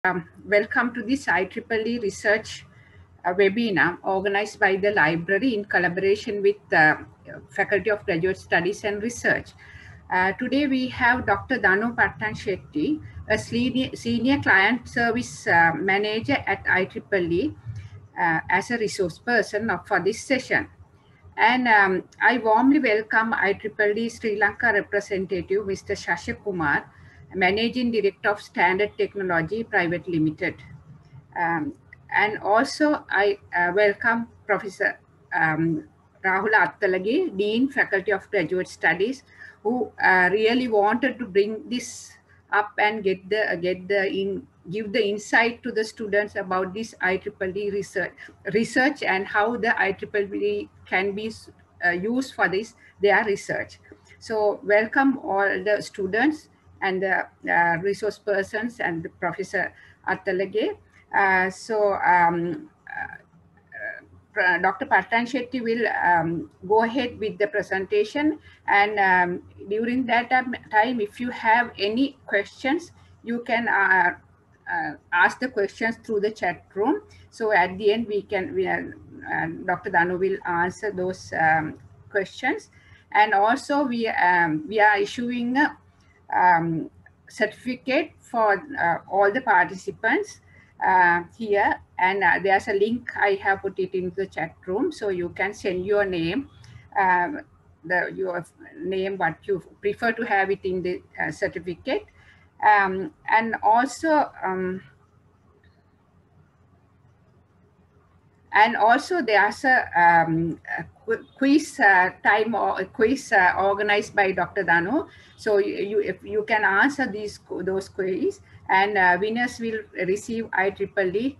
Welcome to this IEEE research webinar organized by the library in collaboration with the Faculty of Graduate Studies and Research. Today we have Dr. Danu Pattan Shetty, a senior client service manager at IEEE as a resource person for this session. And I warmly welcome IEEE Sri Lanka representative, Mr. Shashak Kumar, Managing Director of Standard Technology Private Limited. And also I welcome Professor Rahul Attalage, Dean, Faculty of Graduate Studies, who really wanted to bring this up and give the insight to the students about this IEEE research and how the IEEE can be used for their research. So welcome all the students and the resource persons and Professor Attalage. Dr. Pattan Shetty will go ahead with the presentation, and during that time, if you have any questions, you can ask the questions through the chat room. So at the end, Dr. Danu will answer those questions. And also we are issuing a certificate for all the participants here, and there's a link. I have put it in the chat room, so you can send your name, your name, what you prefer to have it in the certificate, and also there's a quiz time or a quiz organized by Dr. Danu. So if you can answer those quizzes, and winners will receive IEEE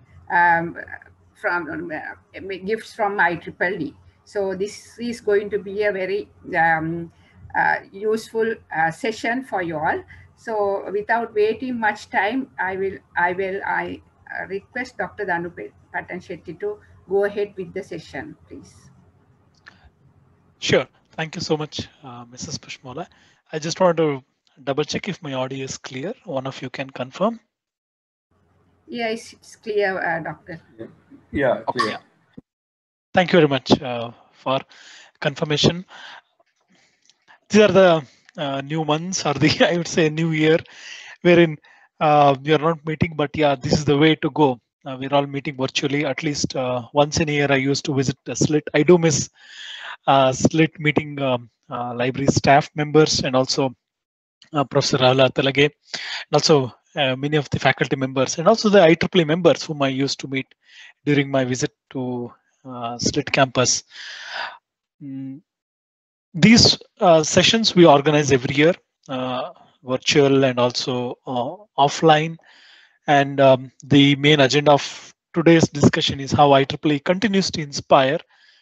gifts from IEEE. So this is going to be a very useful session for you all. So without waiting much time, I request Dr. Danu Pattan Shetty to go ahead with the session, please. Sure. Thank you so much, Mrs. Pushmola. I just want to double check if my audio is clear. One of you can confirm. Yes, it's clear, Doctor. Yeah, clear. Okay. Thank you very much for confirmation. These are the new months, or the I would say new year, wherein we are not meeting, but yeah, this is the way to go. We're all meeting virtually. At least once in a year, I used to visit SLIT. I do miss SLIT meeting library staff members, and also Professor Rahul Attalage, and also many of the faculty members, and also the IEEE members whom I used to meet during my visit to SLIT campus. These sessions we organize every year, virtual and also offline. And the main agenda of today's discussion is how IEEE continues to inspire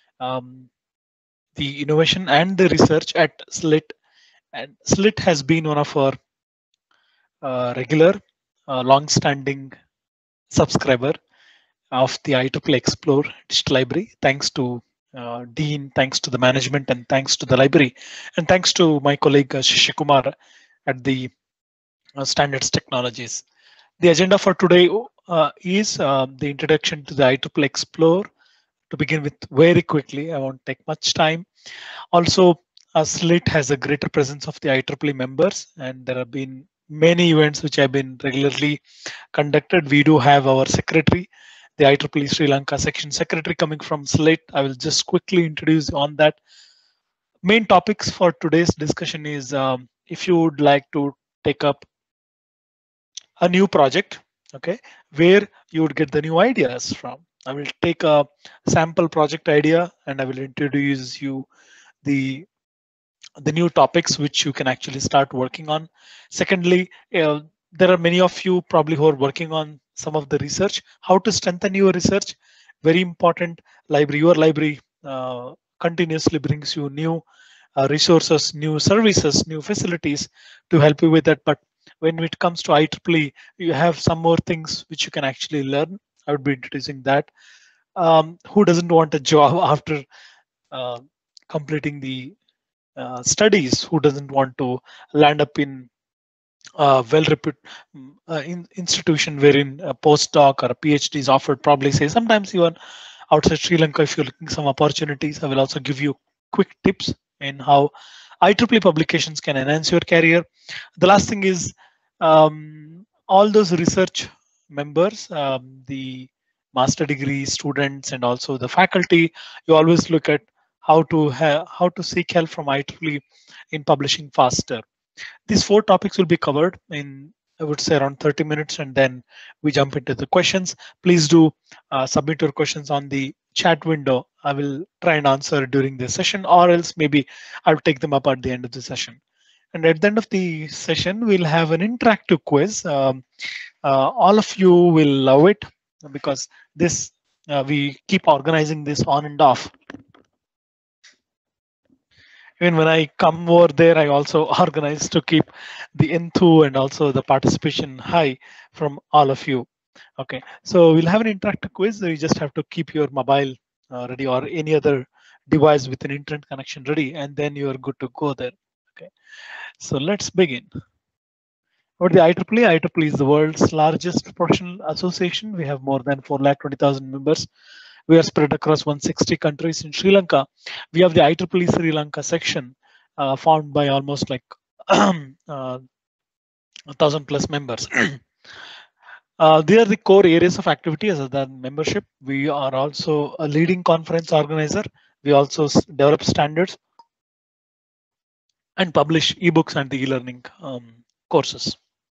the innovation and the research at SLIT. And SLIT has been one of our regular, long-standing subscriber of the IEEE Explore Digital Library. Thanks to Dean, thanks to the management, and thanks to the library, and thanks to my colleague Shashak Kumar at the Standards Technologies. The agenda for today is the introduction to the IEEE Explore. To begin with, very quickly, I won't take much time. Also, SLIT has a greater presence of the IEEE members, and there have been many events which have been regularly conducted. We do have our secretary, the IEEE Sri Lanka section secretary, coming from SLIT. I will just quickly introduce on that. Main topics for today's discussion is if you would like to take up a new project, okay, where you would get the new ideas from. I will take a sample project idea and I will introduce you the new topics which you can actually start working on. Secondly, there are many of you probably who are working on some of the research, how to strengthen your research. Very important. Your library continuously brings you new resources, new services, new facilities to help you with that. But when it comes to IEEE, you have some more things which you can actually learn. I would be introducing that. Who doesn't want a job after completing the studies? Who doesn't want to land up in well-reputed institution wherein a postdoc or a PhD is offered, probably say sometimes even outside Sri Lanka, if you're looking some opportunities, I will also give you quick tips in how IEEE publications can enhance your career. The last thing is all those research members, the master degree students and also the faculty, you always look at how to seek help from IEEE in publishing faster. These 4 topics will be covered in, I would say, around 30 minutes, and then we jump into the questions. Please do submit your questions on the chat window. I will try and answer during this session, or else maybe I'll take them up at the end of the session. And at the end of the session, we'll have an interactive quiz. All of you will love it because this we keep organizing this on and off. Even when I come over there, I also organize to keep the enthu and also the participation high from all of you. Okay, so we'll have an interactive quiz. You just have to keep your mobile ready or any other device with an internet connection ready, and then you are good to go there. Okay, so let's begin. What the IEEE? IEEE is the world's largest professional association. We have more than 420,000 members. We are spread across 160 countries. In Sri Lanka, we have the IEEE Sri Lanka section, formed by almost like 1,000+ members. They are the core areas of activity as the membership. We are also a leading conference organizer. We also develop standards and publish ebooks and the e-learning courses.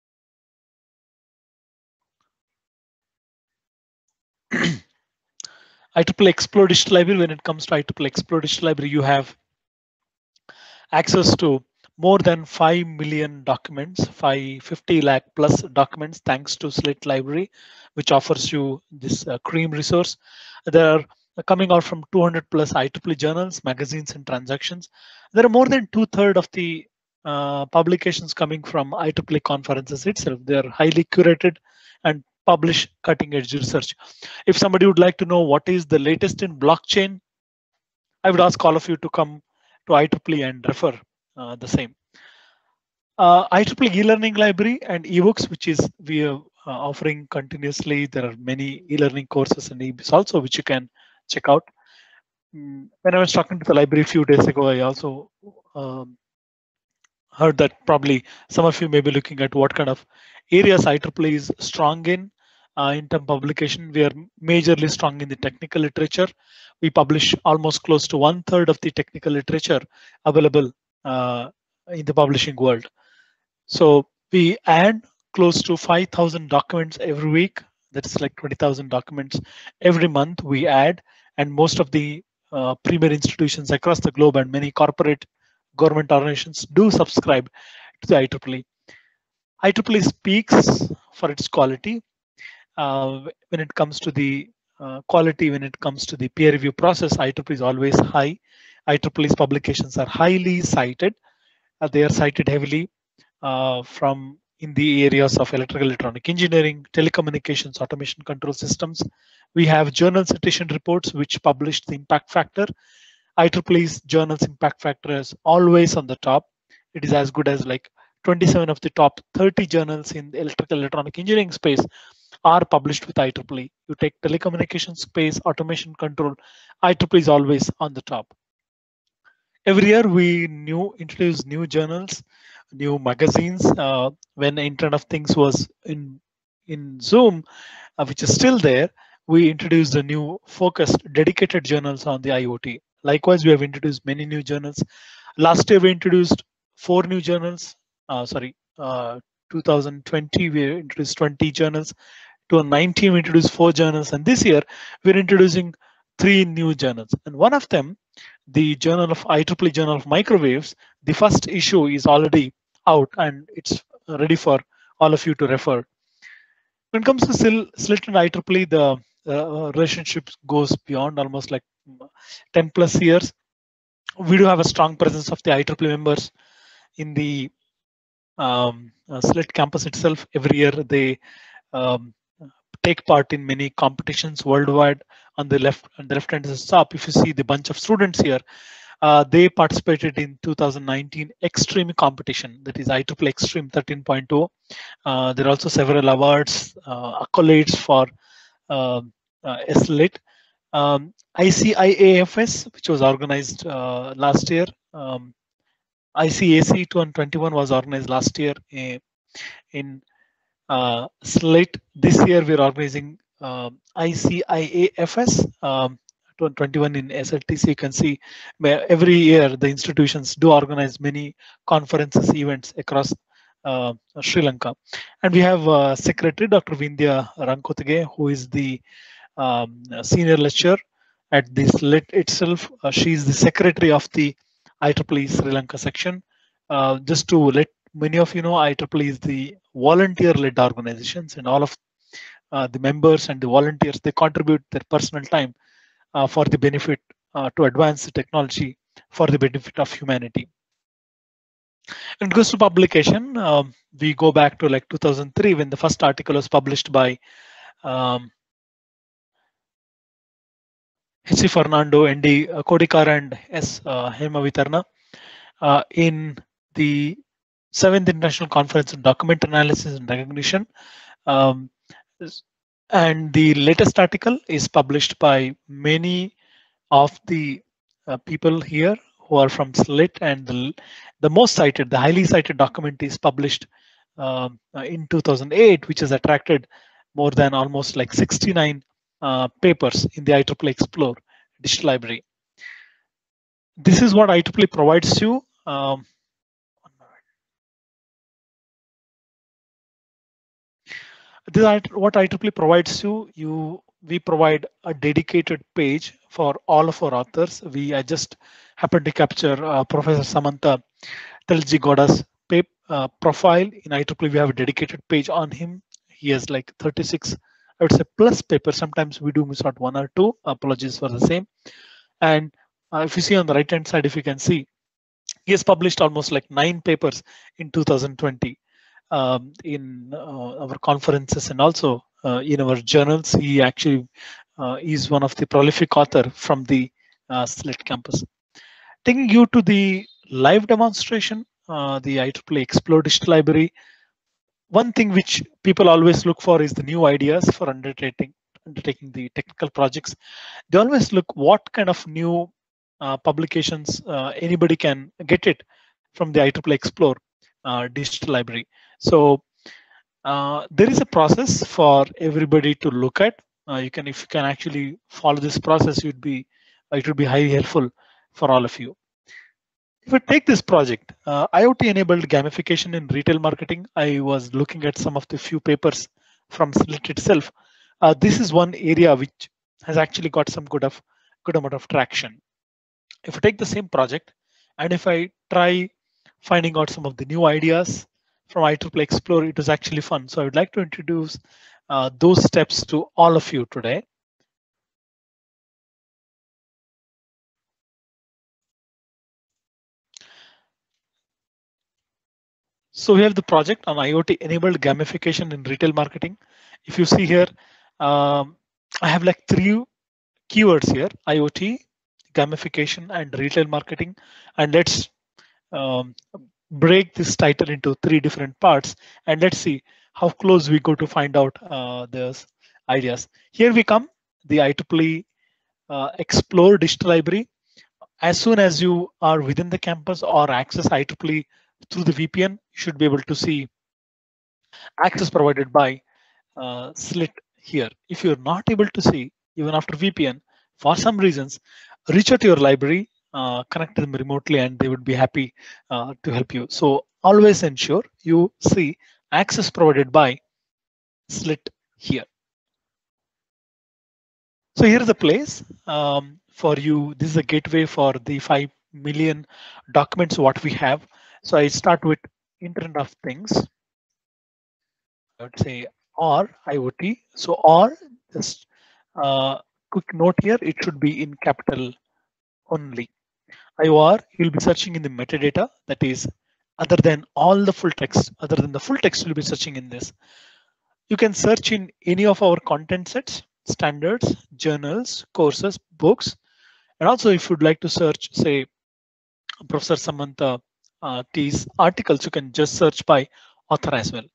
IEEE Explore Digital Library. When it comes to IEEE Explore Digital Library, you have access to more than 5 million documents, 50 lakh plus documents, thanks to SLIT Library, which offers you this cream resource. There are coming out from 200+ IEEE journals, magazines, and transactions. There are more than 2/3 of the publications coming from IEEE conferences itself. They are highly curated and publish cutting-edge research. If somebody would like to know what is the latest in blockchain, I would ask all of you to come to IEEE and refer the same. IEEE e-learning library and ebooks, which is we are offering continuously. There are many e-learning courses and ebooks also, which you can check out. When I was talking to the library a few days ago, I also heard that probably some of you may be looking at what kind of areas IEEE is strong in terms of publication. We are majorly strong in the technical literature. We publish almost close to 1/3 of the technical literature available in the publishing world. So we add close to 5,000 documents every week. That's like 20,000 documents every month we add, and most of the premier institutions across the globe and many corporate government organizations do subscribe to the IEEE. IEEE speaks for its quality. When it comes to the quality, when it comes to the peer review process, IEEE is always high. IEEE's publications are highly cited. They are cited heavily from in the areas of electrical electronic engineering, telecommunications, automation control systems. We have journal citation reports which publish the impact factor. IEEE's journals impact factor is always on the top. It is as good as like 27 of the top 30 journals in the electrical electronic engineering space are published with IEEE. You take telecommunications space, automation control, IEEE is always on the top. Every year we introduce new journals, new magazines. When Internet of Things was in Zoom, which is still there, we introduced the new focused dedicated journals on the IoT. Likewise, we have introduced many new journals. Last year, we introduced 4 new journals. 2020, we introduced 20 journals. 2019, we introduced 4 journals. And this year, we're introducing 3 new journals. And one of them, the IEEE Journal of Microwaves, the first issue is already out and it's ready for all of you to refer. When it comes to SLIT and IEEE, the relationship goes beyond almost like 10+ years. We do have a strong presence of the IEEE members in the SLIT campus itself. Every year they take part in many competitions worldwide. On the left hand top, if you see the bunch of students here, They participated in 2019 Extreme competition, that is IEEE Extreme 13.0. There are also several awards, accolades for SLIT. ICIAFS, which was organized last year. ICAC 2021 was organized last year in SLIT. This year we're organizing ICIAFS 2021 in SLTC. You can see every year the institutions do organize many conferences, events across Sri Lanka. And we have Secretary Dr. Vindhya Rankotige, who is the senior lecturer at this SLIT itself. She is the secretary of the IEEE Sri Lanka section. Just to let many of you know, IEEE is the volunteer-led organizations, and all of the members and the volunteers, they contribute their personal time for the benefit to advance the technology for the benefit of humanity. And it goes to publication. We go back to like 2003 when the first article was published by H.C. Fernando, N.D. Kodikar, and S. Hema Vitarna in the 7th International Conference on Document Analysis and Recognition. And the latest article is published by many of the people here who are from SLIT, and the most cited, the highly cited document is published in 2008, which has attracted more than almost like 69 papers in the IEEE Explore digital library. This is what IEEE provides you. This is what IEEE provides you. We provide a dedicated page for all of our authors. I just happened to capture Professor Samantha Telji-Gowda's profile in IEEE. We have a dedicated page on him. He has like 36, I would say, plus papers. Sometimes we do miss out one or two. Apologies for the same. And if you see on the right hand side, if you can see, he has published almost like 9 papers in 2020 in our conferences and also in our journals. He actually is one of the prolific author from the SLIT campus. Taking you to the live demonstration, the IEEE Explore Digital Library. One thing which people always look for is the new ideas for undertaking the technical projects. They always look what kind of new publications anybody can get it from the IEEE Explore digital library. So there is a process for everybody to look at. If you can actually follow this process, it would be highly helpful for all of you. If we take this project, IoT-enabled gamification in retail marketing, I was looking at some of the few papers from SLIT itself. This is one area which has actually got some good amount of traction. If I take the same project and if I try finding out some of the new ideas from IEEE Explore, it was actually fun. So I would like to introduce those steps to all of you today. So we have the project on IoT-enabled gamification in retail marketing. If you see here, I have like 3 keywords here: IoT, gamification, and retail marketing. And let's break this title into 3 different parts, and let's see how close we go to find out those ideas. Here we come, the IEEE Explore digital library. As soon as you are within the campus or access IEEE through the VPN, you should be able to see access provided by SLIT here. If you're not able to see, even after VPN, for some reasons, reach out to your library, connect them remotely, and they would be happy to help you. So always ensure you see access provided by SLIT here. So here is a place for you. This is a gateway for the 5 million documents what we have. So I start with Internet of Things. I would say or IoT. So or, just quick note here, it should be in capital only. IOR, you'll be searching in the metadata, that is other than all the full text, other than the full text, you'll be searching in this. You can search in any of our content sets, standards, journals, courses, books. And also if you'd like to search, say, Professor Samantha T's articles, you can just search by author as well.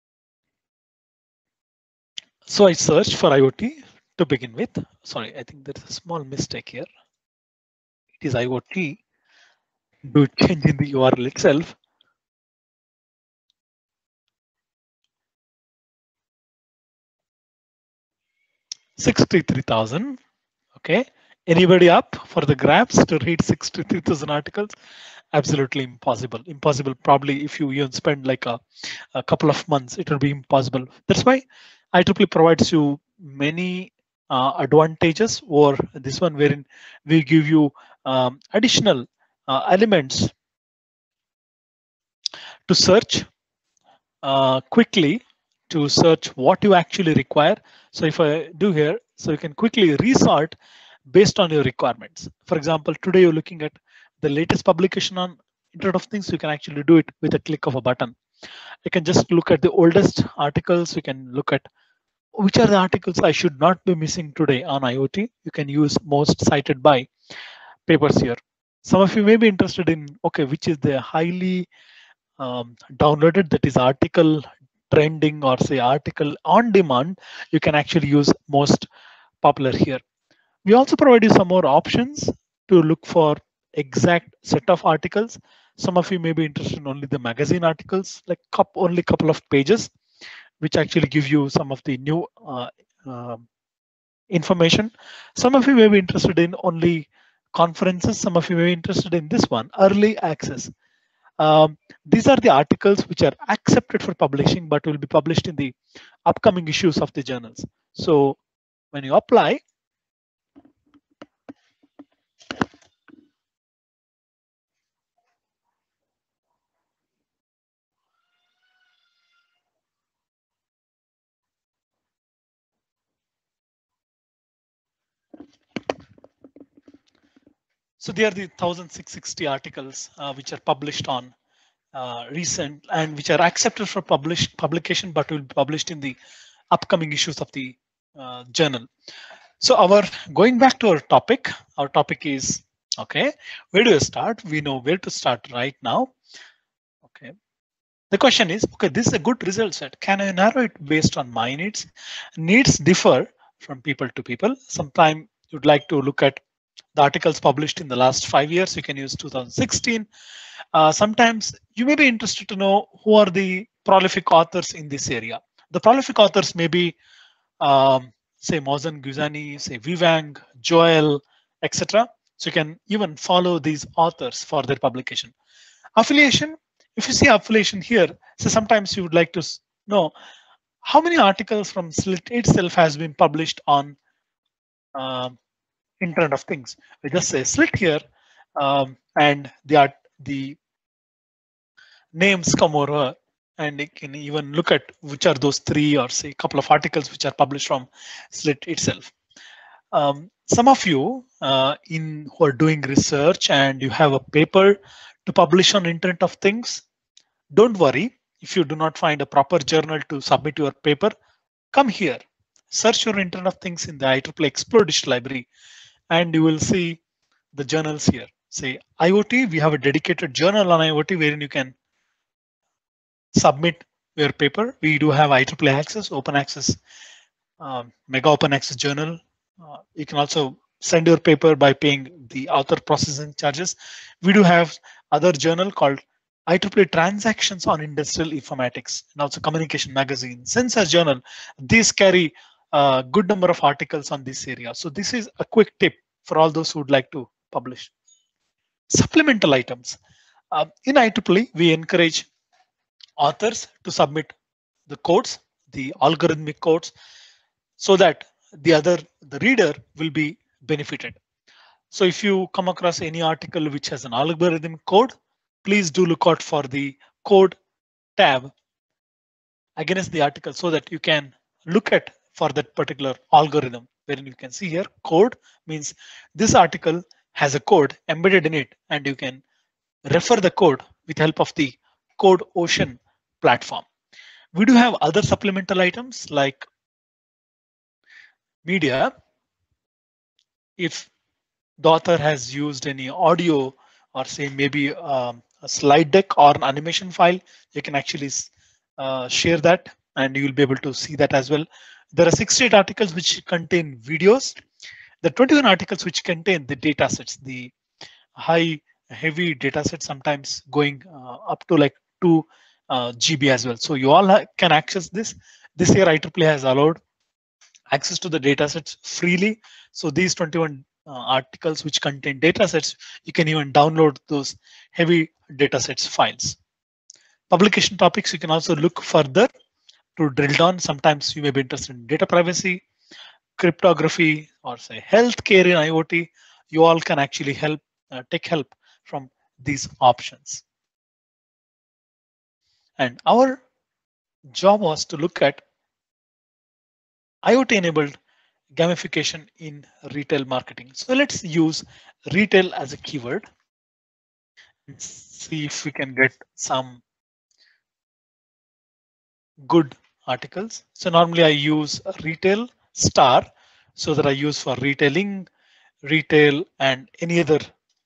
So I searched for IoT to begin with. Sorry, I think there's a small mistake here. It is IoT. Do change in the URL itself. 63,000. Okay. Anybody up for the grabs to read 63,000 articles? Absolutely impossible. Impossible. Probably if you even spend like a couple of months, it will be impossible. That's why IEEE provides you many advantages over this one, wherein we give you additional elements to search quickly, to search what you actually require. So if I do here, so you can quickly resort based on your requirements. For example, today you're looking at the latest publication on Internet of Things. You can actually do it with a click of a button. You can just look at the oldest articles. You can look at which are the articles I should not be missing today on IoT. You can use most cited by papers here. Some of you may be interested in, okay, which is the highly downloaded, that is article trending or say article on demand. You can actually use most popular here. We also provide you some more options to look for exact set of articles. Some of you may be interested in only the magazine articles, like only couple of pages, which actually give you some of the new information. Some of you may be interested in only conferences. Some of you may be interested in this one, early access. These are the articles which are accepted for publishing, but will be published in the upcoming issues of the journals. So when you apply, so they are the 1,660 articles which are published on recent and which are accepted for publication, but will be published in the upcoming issues of the journal. So going back to our topic is, okay, where do you start? We know where to start right now. Okay. The question is, okay, this is a good result set. Can I narrow it based on my needs? Needs differ from people to people. Sometimes you'd like to look at the articles published in the last 5 years. You can use 2016. Sometimes you may be interested to know who are the prolific authors in this area. The prolific authors may be, say, Mazen Guzani, say Vivang, Joel, etc. So you can even follow these authors for their publication. Affiliation. If you see affiliation here, so sometimes you would like to know how many articles from SLIT itself has been published on Internet of Things. We just say SLIT here, and the names come over, and you can even look at which are those 3 or say a couple of articles which are published from SLIT itself. Some of you who are doing research and you have a paper to publish on Internet of Things, don't worry if you do not find a proper journal to submit your paper. Come here, search your Internet of Things in the IEEE Explore Digital Library, and you will see the journals here. Say IoT, we have a dedicated journal on IoT wherein you can submit your paper. We do have IEEE Access, Open Access, Mega Open Access Journal. You can also send your paper by paying the author processing charges. We do have other journal called IEEE Transactions on Industrial Informatics, and also Communication Magazine, Sensor Journal. These carry a good number of articles on this area. So this is a quick tip for all those who would like to publish. Supplemental items. In IEEE, we encourage authors to submit the codes, the algorithmic codes, so that the reader will be benefited. So if you come across any article which has an algorithm code, please do look out for the code tab against the article so that you can look at for that particular algorithm, wherein you can see here code means this article has a code embedded in it, and you can refer the code with help of the Code Ocean platform. We do have other supplemental items like media. If the author has used any audio or say maybe a slide deck or an animation file, you can actually share that and you will be able to see that as well. There are 68 articles which contain videos. The 21 articles which contain the data sets, the heavy data sets, sometimes going up to like 2 GB as well. So you all can access this. This year IEEE has allowed access to the data sets freely. So these 21 articles which contain data sets, you can even download those heavy data sets files. Publication topics, you can also look further to drill down. Sometimes you may be interested in data privacy, cryptography, or say healthcare in IoT. You all can actually take help from these options. And our job was to look at IoT enabled gamification in retail marketing. So let's use retail as a keyword and see if we can get some good articles. So normally I use retail star, so that I use for retailing, retail, and any other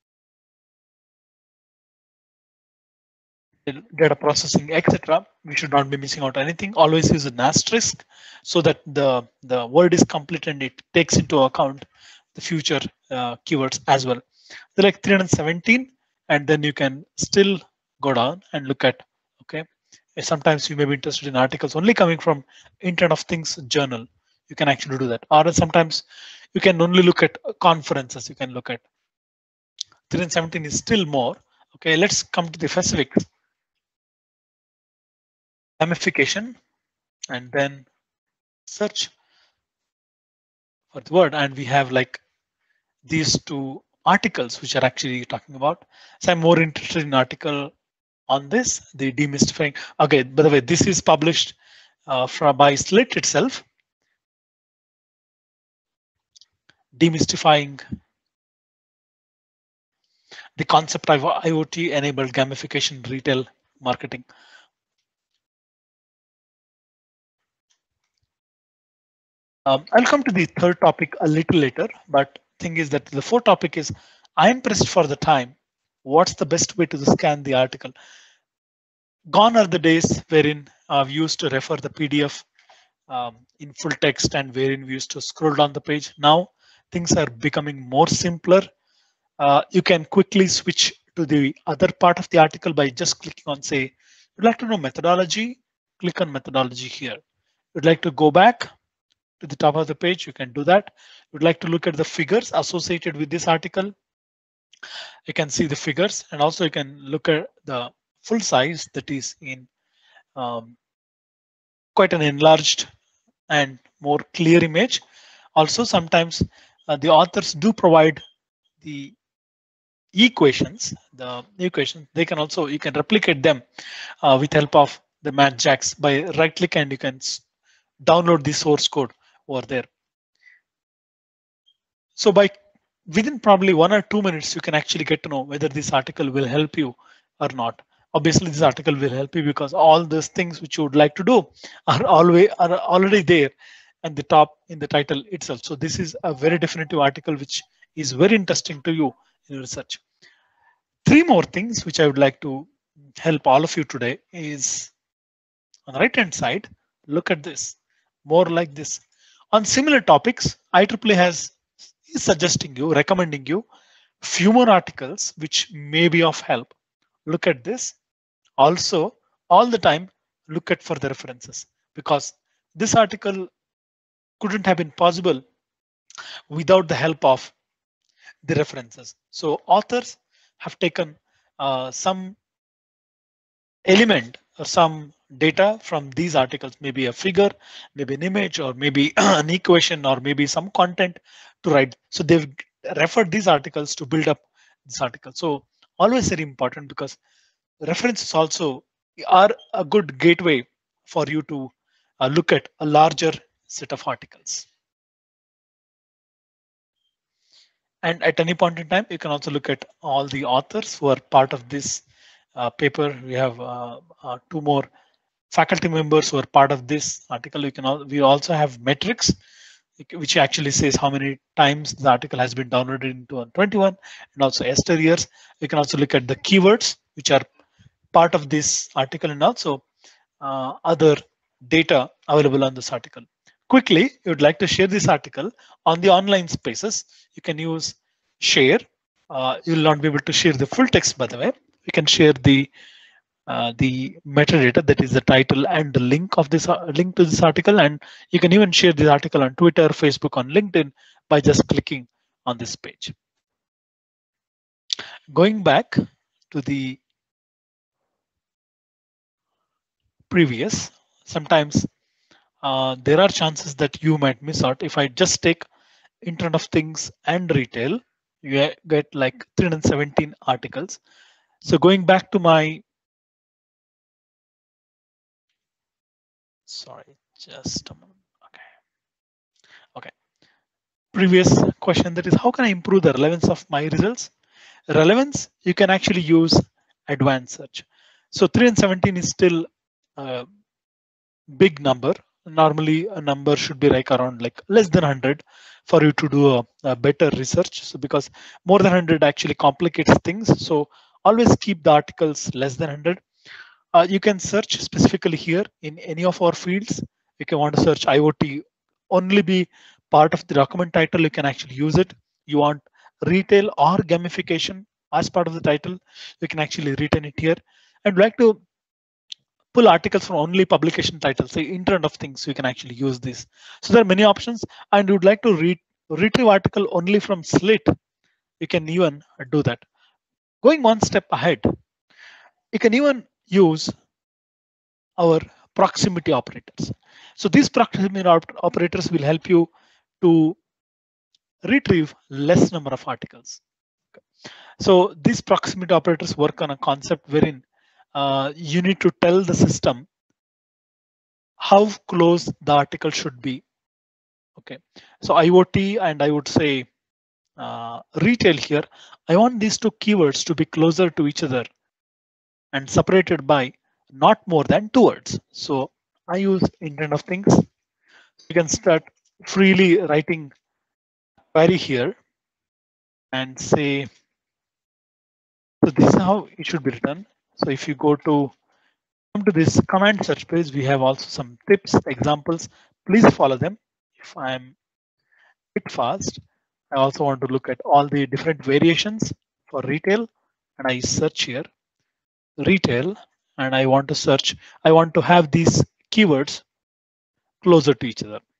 data processing, etc. We should not be missing out anything. Always use an asterisk so that the word is complete and it takes into account the future keywords as well. They're like 317, and then you can still go down and look at, okay. Sometimes you may be interested in articles only coming from Internet of Things journal. You can actually do that. Or sometimes you can only look at conferences. You can look at 317 is still more. Okay, let's come to the specifics. Gamification, and then search for the word, and we have like these two articles which are actually talking about. So I'm more interested in article on this, the demystifying. Okay, by the way, this is published by Slit itself. Demystifying the concept of IoT enabled gamification retail marketing. I'll come to the third topic a little later, but thing is that the fourth topic is I'm pressed for the time. What's the best way to scan the article? Gone are the days wherein we used to refer the PDF in full text and wherein we used to scroll down the page. Now things are becoming more simpler. You can quickly switch to the other part of the article by just clicking on, say, you'd like to know methodology, click on methodology here. You'd like to go back to the top of the page, you can do that. You'd like to look at the figures associated with this article, you can see the figures, and also you can look at the full size that is in quite an enlarged and more clear image. Also, sometimes the authors do provide the equations. They can also, you can replicate them with help of the MathJax by right click, and you can download the source code over there. So by within probably 1 or 2 minutes, you can actually get to know whether this article will help you or not. Obviously, this article will help you because all those things which you would like to do are already there and the top in the title itself. So this is a very definitive article which is very interesting to you in research. 3 more things which I would like to help all of you today is on the right hand side, look at this, more like this. On similar topics, IEEE is suggesting you, recommending you few more articles which may be of help. Look at this. Also, all the time, look at further references, because this article couldn't have been possible without the help of the references. So authors have taken some element or some data from these articles, maybe a figure, maybe an image, or maybe an equation, or maybe some content to write. So they've referred these articles to build up this article. So always very important, because references also are a good gateway for you to look at a larger set of articles. And at any point in time, you can also look at all the authors who are part of this paper. We have 2 more faculty members who are part of this article. We also have metrics. which actually says how many times the article has been downloaded in 2021, and also ester years. You can also look at the keywords which are part of this article, and also other data available on this article. Quickly, you would like to share this article on the online spaces. You can use share. You will not be able to share the full text, by the way. You can share the metadata, that is the title and the link of this link to this article, and you can even share this article on Twitter, Facebook, on LinkedIn by just clicking on this page. Going back to the previous, sometimes there are chances that you might miss out. If I just take Internet of Things and retail, you get like 317 articles. So going back to my, sorry, just a moment. Okay. Previous question, that is, how can I improve the relevance of my results? Relevance, you can actually use advanced search. So 317 is still a big number. Normally a number should be like around like less than 100 for you to do a better research. So because more than 100 actually complicates things. So always keep the articles less than 100. You can search specifically here in any of our fields. If you want to search IoT, only be part of the document title, you can actually use it. You want retail or gamification as part of the title, you can actually retain it here. And like to pull articles from only publication titles, say Internet of Things, you can actually use this. So there are many options, and you would like to retrieve article only from Slit, you can even do that. Going one step ahead, you can even use our proximity operators. So these proximity operators will help you to retrieve less number of articles. So these proximity operators work on a concept wherein you need to tell the system how close the article should be. Okay, so IoT and I would say retail here, I want these two keywords to be closer to each other and separated by not more than 2 words. So I use Internet of Things. You can start freely writing query here and say, so this is how it should be written. So if you come to this command search page, we have also some tips, examples. Please follow them. If I'm a bit fast, I also want to look at all the different variations for retail, and I search here retail, and I want to have these keywords closer to each other.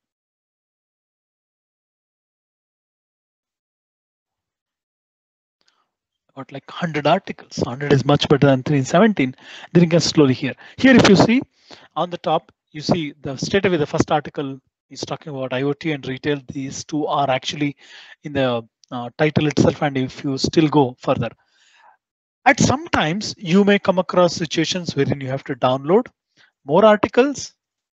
Got like 100 articles. 100 is much better than 317. Then you can slowly here. Here, if you see on the top, you see the straight away the first article is talking about IoT and retail. These two are actually in the title itself. And if you still go further, at sometimes you may come across situations wherein you have to download more articles,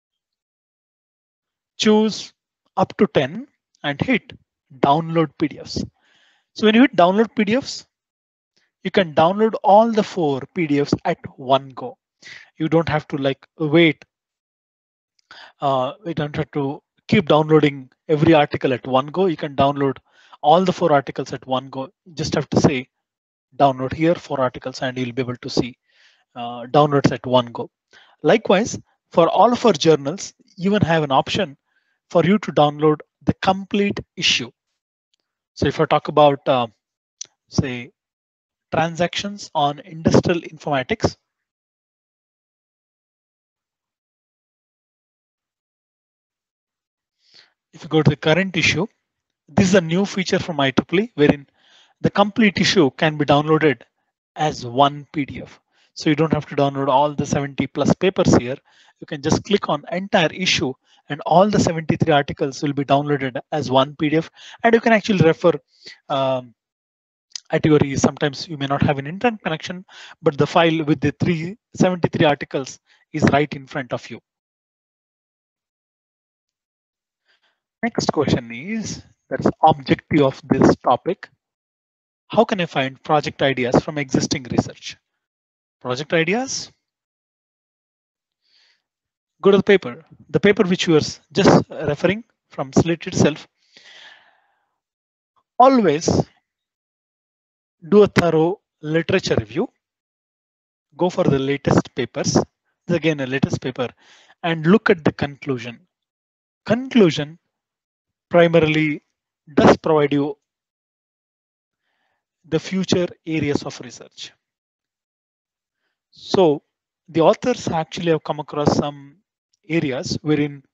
choose up to 10 and hit download PDFs. So when you hit download PDFs, you can download all the 4 PDFs at one go. You don't have to like wait. We don't have to keep downloading every article at one go. You can download all the 4 articles at one go. You just have to say download here 4 articles, and you'll be able to see downloads at one go. Likewise, for all of our journals, you even have an option for you to download the complete issue. So if I talk about say transactions on industrial informatics, if you go to the current issue, this is a new feature from IEEE wherein the complete issue can be downloaded as one PDF. So you don't have to download all the 70 plus papers here. You can just click on entire issue and all the 73 articles will be downloaded as one PDF. And you can actually refer at your ease. Sometimes you may not have an internet connection, but the file with the 373 articles is right in front of you. Next question is, that's objective of this topic. How can I find project ideas from existing research? Project ideas? Go to the paper which you are just referring from SLIT itself, always do a thorough literature review. Go for the latest papers, again a latest paper, and look at the conclusion. Conclusion primarily does provide you the future areas of research. So the authors actually have come across some areas wherein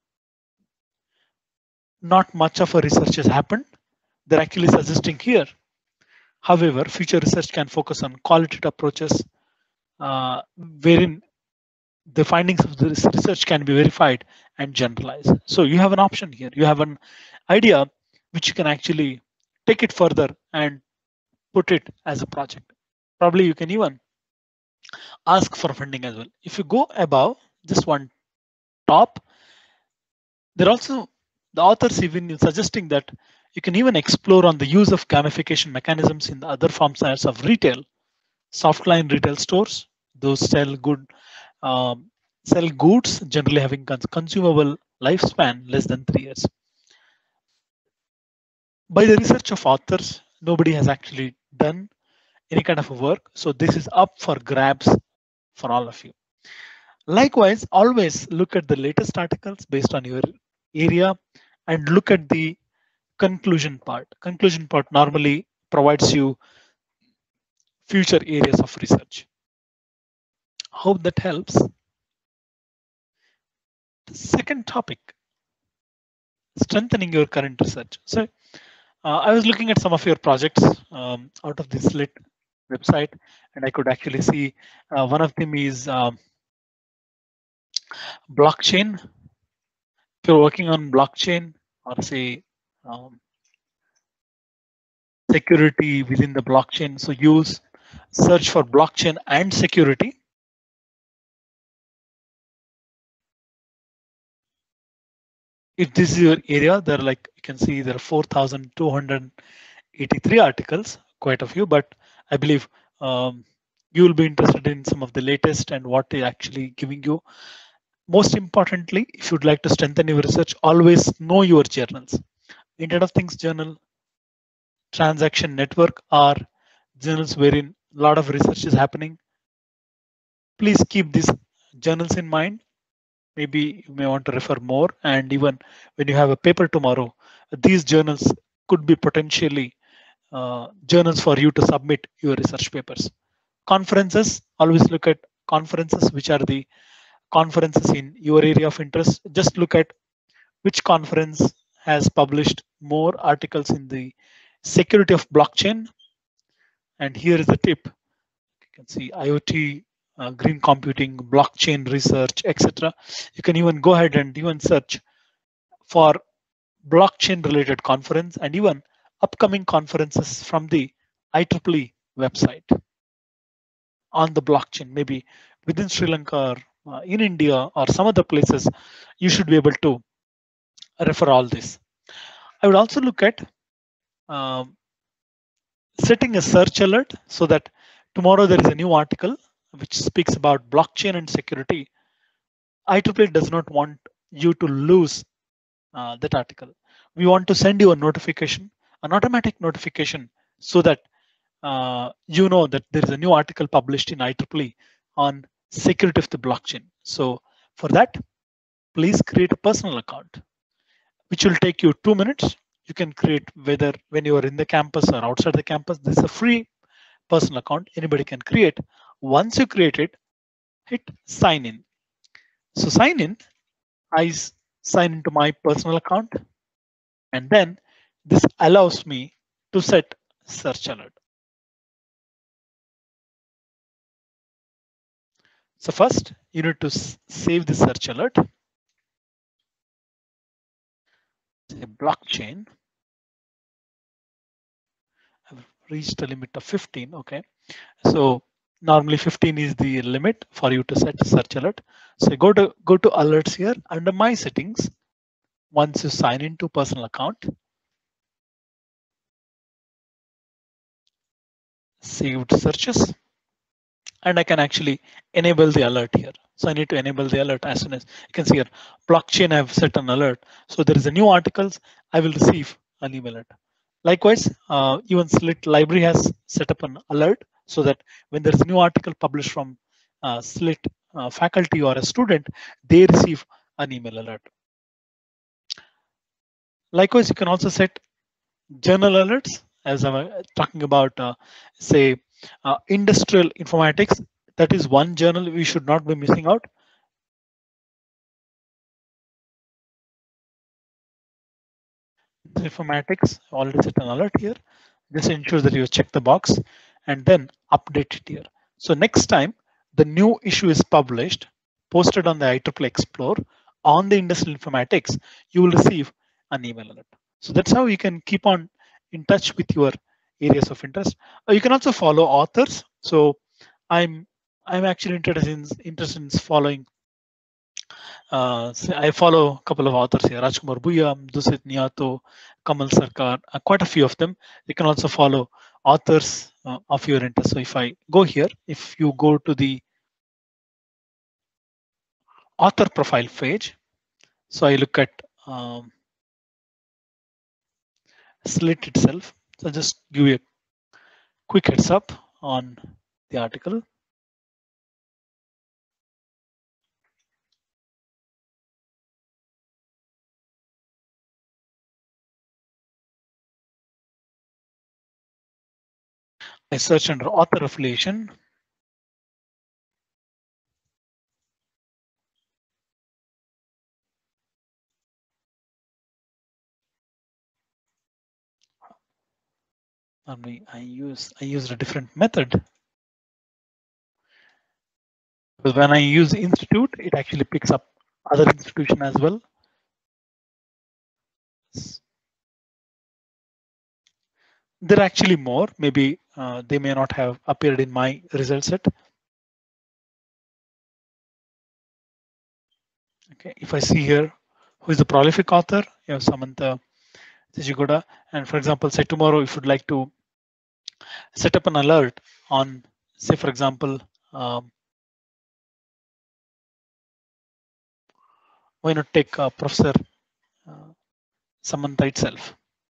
not much of a research has happened. They're actually suggesting here. However, future research can focus on qualitative approaches wherein the findings of this research can be verified and generalized. So you have an option here. You have an idea which you can actually take it further and put it as a project. Probably you can even ask for funding as well. If you go above just one top, there also the authors even suggesting that you can even explore on the use of gamification mechanisms in the other forms of retail, softline retail stores. Those sell goods generally having consumable lifespan less than 3 years. By the research of authors, nobody has actually done any kind of work. So this is up for grabs for all of you. Likewise, always look at the latest articles based on your area and look at the conclusion part. Conclusion part normally provides you future areas of research. Hope that helps. The second topic, strengthening your current research. So I was looking at some of your projects out of the SLIT website, and I could actually see one of them is blockchain. If you're working on blockchain or say security within the blockchain, so use search for blockchain and security. If this is your area, there are you can see there are 4,283 articles, quite a few, but I believe you will be interested in some of the latest and what they're actually giving you. Most importantly, if you'd like to strengthen your research, always know your journals. Internet of Things journal, Transaction Network are journals wherein a lot of research is happening. Please keep these journals in mind. Maybe you may want to refer more, and even when you have a paper tomorrow, these journals could be potentially journals for you to submit your research papers. Conferences, always look at conferences, which are the conferences in your area of interest. Just look at which conference has published more articles in the security of blockchain. And here is the tip. You can see IoT, green computing, blockchain research, etc. You can even go ahead and even search for blockchain related conference and even upcoming conferences from the IEEE website on the blockchain, maybe within Sri Lanka or in India or some other places. You should be able to refer all this. I would also look at setting a search alert so that tomorrow there is a new article which speaks about blockchain and security. IEEE does not want you to lose that article. We want to send you a notification, an automatic notification, so that you know that there is a new article published in IEEE on security of the blockchain. So for that, please create a personal account, which will take you 2 minutes. You can create whether when you are in the campus or outside the campus. This is a free personal account. Anybody can create. Once you create it, hit sign in. So sign in, I sign into my personal account, and then this allows me to set search alert. So first you need to save the search alert. Say blockchain. I've reached a limit of 15. Okay, so normally 15 is the limit for you to set a search alert. So go to alerts here under my settings. Once you sign into personal account, saved searches, and I can actually enable the alert here. So I need to enable the alert as soon as you can see here, blockchain, I've set an alert. So there is a new articles, I will receive an email alert. Likewise, even Slit library has set up an alert so that when there is a new article published from Slit faculty or a student, they receive an email alert. Likewise, you can also set journal alerts, as I'm talking about, say, industrial informatics. That is one journal we should not be missing out. Informatics, already set an alert here. Just ensure that you check the box and then update it here. So next time the new issue is published, posted on the IEEE Explore on the industrial informatics, you will receive an email alert. So that's how you can keep on in touch with your areas of interest. You can also follow authors. So I'm actually interested in following. I follow a couple of authors here: Rajkumar Buyam, Dusit Niato, Kamal Sarkar, quite a few of them. You can also follow authors of your interest. So if I go here, if you go to the author profile page, so I look at Slit itself. So just give you a quick heads up on the article. I search under author affiliation. I used a different method. Because when I use institute, it actually picks up other institution as well. There are actually more. Maybe they may not have appeared in my result set. Okay, if I see here, who is the prolific author? You have Samantha Chichigoda. And for example, say tomorrow, if you'd like to set up an alert on, say, for example, why not take Professor Samantha itself?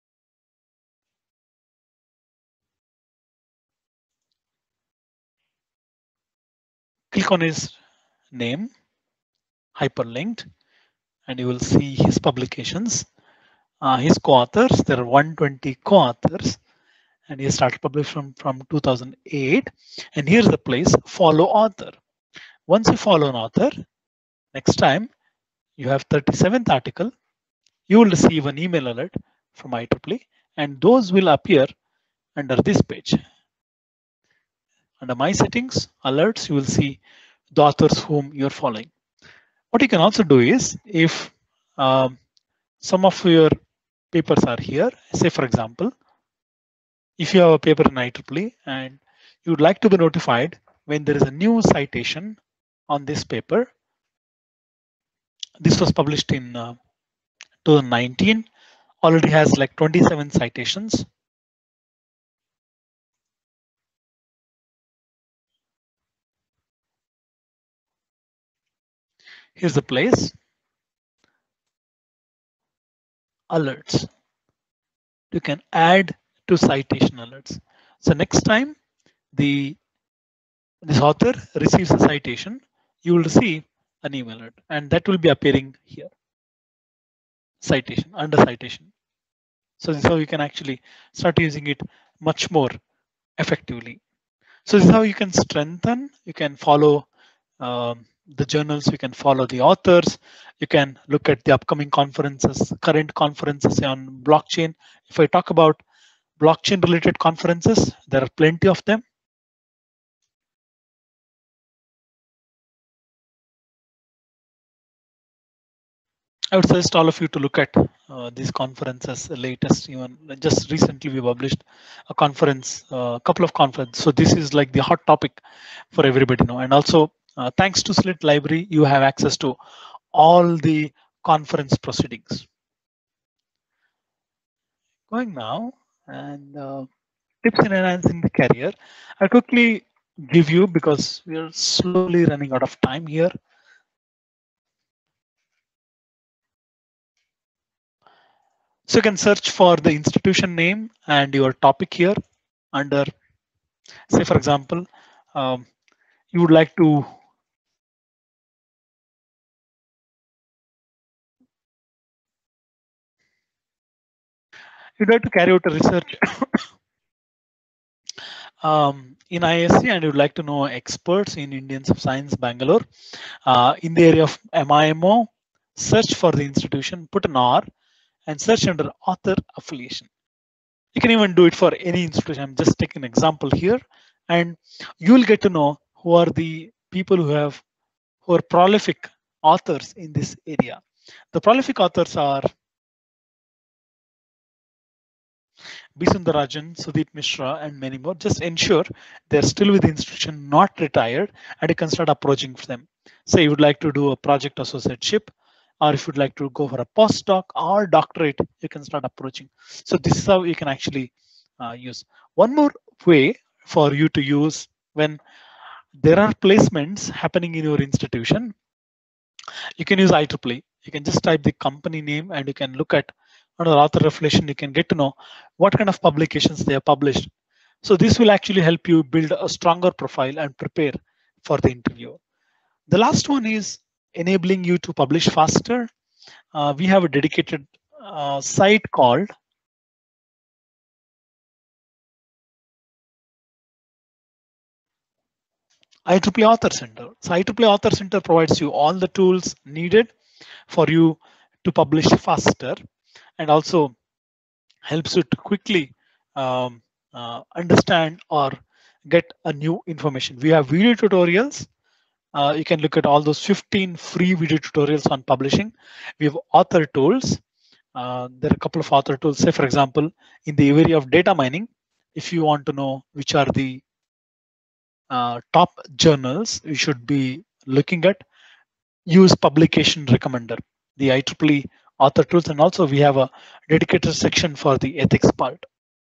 Click on his name, hyperlinked, and you will see his publications. His co-authors, there are 120 co-authors, and he started publishing from 2008. And here's the place, follow author. Once you follow an author, next time you have 37th article, you will receive an email alert from IEEE, and those will appear under this page. Under my settings, alerts, you will see the authors whom you're following. What you can also do is, if some of your papers are here, say for example, if you have a paper in IEEE and you would like to be notified when there is a new citation on this paper, this was published in 2019, already has like 27 citations. Here's the place, alerts. You can add to citation alerts. So next time this author receives a citation, you will receive an email alert, and that will be appearing here. Citation, under citation. So this is how you can actually start using it much more effectively. So this is how you can strengthen, you can follow the journals, you can follow the authors, you can look at the upcoming conferences, current conferences on blockchain. If I talk about blockchain related conferences, there are plenty of them. I would suggest all of you to look at these conferences, the latest. Even just recently we published a conference, a couple of conferences. So this is like the hot topic for everybody now. And also thanks to Slit Library, you have access to all the conference proceedings. Going now, and tips in enhancing the career. I'll quickly give you because we are slowly running out of time here. So you can search for the institution name and your topic here under, say for example, you would like to carry out a research in ISC and you'd like to know experts in Indians of Science Bangalore in the area of MIMO, search for the institution, put an R and search under author affiliation. You can even do it for any institution. I'm just taking an example here and you'll get to know who are the people who are prolific authors in this area. The prolific authors are B. Sundarajan, Sudeep Mishra, and many more. Just ensure they're still with the institution, not retired, and you can start approaching them. Say you would like to do a project associateship, or if you'd like to go for a postdoc or doctorate, you can start approaching. So this is how you can actually use. One more way for you to use when there are placements happening in your institution, you can use IEEE. You can just type the company name and you can look at under author affiliation, you can get to know what kind of publications they have published. So this will actually help you build a stronger profile and prepare for the interview. The last one is enabling you to publish faster. We have a dedicated site called IEEE Author Center. So IEEE Author Center provides you all the tools needed for you to publish faster and also helps you to quickly understand or get a new information. We have video tutorials. You can look at all those 15 free video tutorials on publishing. We have author tools. There are a couple of author tools. Say, for example, in the area of data mining, if you want to know which are the top journals you should be looking at, use publication recommender, the IEEE author tools, and also we have a dedicated section for the ethics part.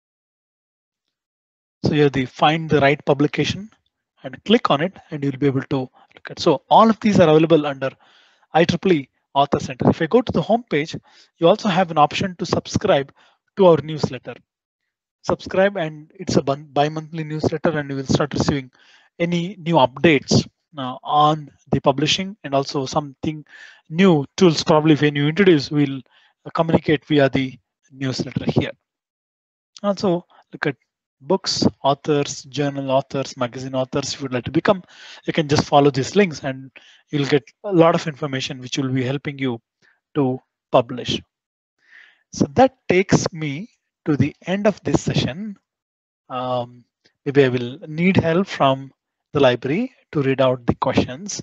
So you have the find the right publication and click on it and you'll be able to look at. So all of these are available under IEEE Author Center. If I go to the home page, you also have an option to subscribe to our newsletter. Subscribe and it's a bi-monthly newsletter and you will start receiving any new updates on the publishing and also something new tools. Probably when you introduce, we'll communicate via the newsletter here. Also look at books, authors, journal authors, magazine authors. If you'd like to become, you can just follow these links and you'll get a lot of information which will be helping you to publish. So that takes me to the end of this session. Maybe I will need help from the library to read out the questions.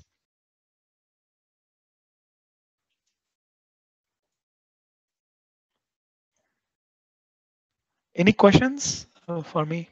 Any questions for me?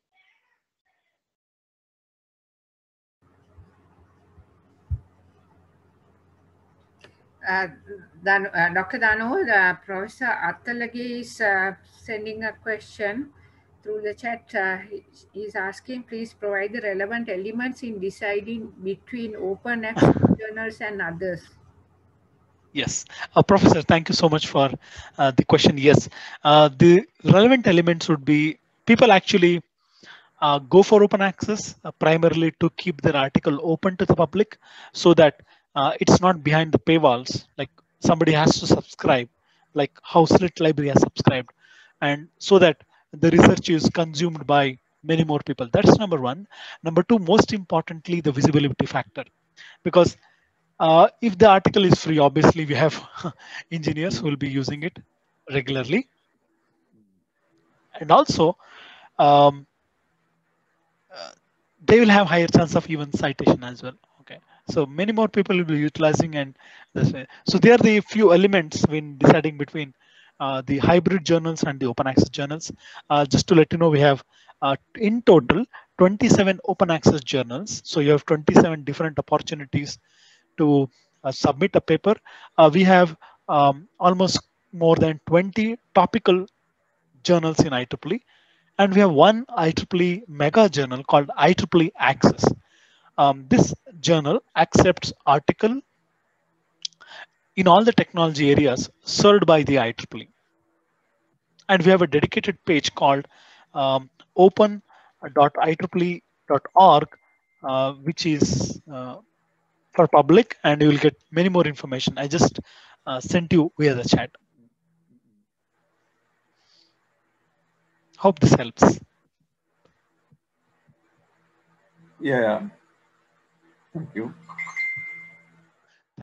Dr. Dano, Professor Attalagi is sending a question through the chat. He's asking, please provide the relevant elements in deciding between open access journals and others. Yes, Professor, thank you so much for the question. Yes, the relevant elements would be people actually go for open access primarily to keep their article open to the public so that it's not behind the paywalls, like somebody has to subscribe, like how Slit Library has subscribed, and so that the research is consumed by many more people. That's number one. Number two, most importantly, the visibility factor, because if the article is free, obviously we have engineers who will be using it regularly. And also, they will have higher chance of even citation as well. Okay, so many more people will be utilizing and this way. So there are the few elements when deciding between the hybrid journals and the open access journals. Just to let you know, we have in total 27 open access journals. So you have 27 different opportunities to submit a paper. We have almost more than 20 topical journals in IEEE And we have one IEEE mega journal called IEEE Access. This journal accepts article in all the technology areas served by the IEEE. And we have a dedicated page called open.ieee.org, which is for public, and you will get many more information. I just sent you via the chat. Hope this helps. Yeah. Thank you.